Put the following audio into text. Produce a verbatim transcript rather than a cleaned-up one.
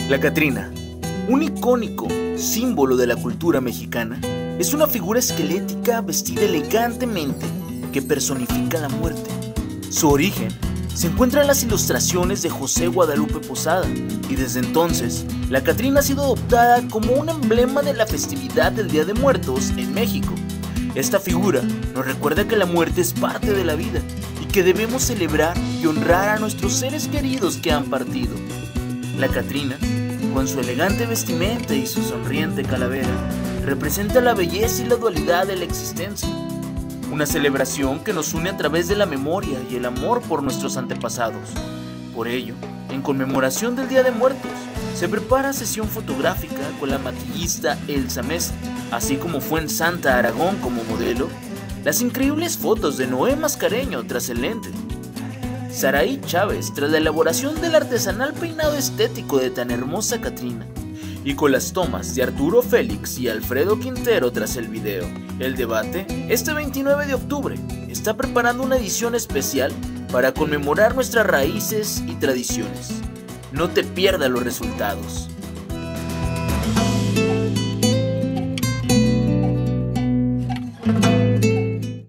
La Catrina, un icónico símbolo de la cultura mexicana, es una figura esquelética vestida elegantemente que personifica la muerte. Su origen se encuentra en las ilustraciones de José Guadalupe Posada y desde entonces la Catrina ha sido adoptada como un emblema de la festividad del Día de Muertos en México. Esta figura nos recuerda que la muerte es parte de la vida y que debemos celebrar y honrar a nuestros seres queridos que han partido. La Catrina, con su elegante vestimenta y su sonriente calavera, representa la belleza y la dualidad de la existencia. Una celebración que nos une a través de la memoria y el amor por nuestros antepasados. Por ello, en conmemoración del Día de Muertos, se prepara sesión fotográfica con la maquillista Elsa Mesa, así como fue en Santa Aragón como modelo, las increíbles fotos de Noé Mascareño tras el lente, Saraí Chávez tras la elaboración del artesanal peinado estético de tan hermosa Catrina, y con las tomas de Arturo Félix y Alfredo Quintero tras el video. El debate, este veintinueve de octubre, está preparando una edición especial para conmemorar nuestras raíces y tradiciones. No te pierdas los resultados.